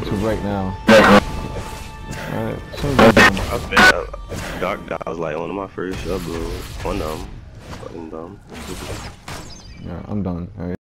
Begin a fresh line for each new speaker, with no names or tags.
YouTube right now. Alright, so good.
I bet darkdile was like one of my first uploads. One of them. Fucking dumb.
Yeah, I'm done. Alright.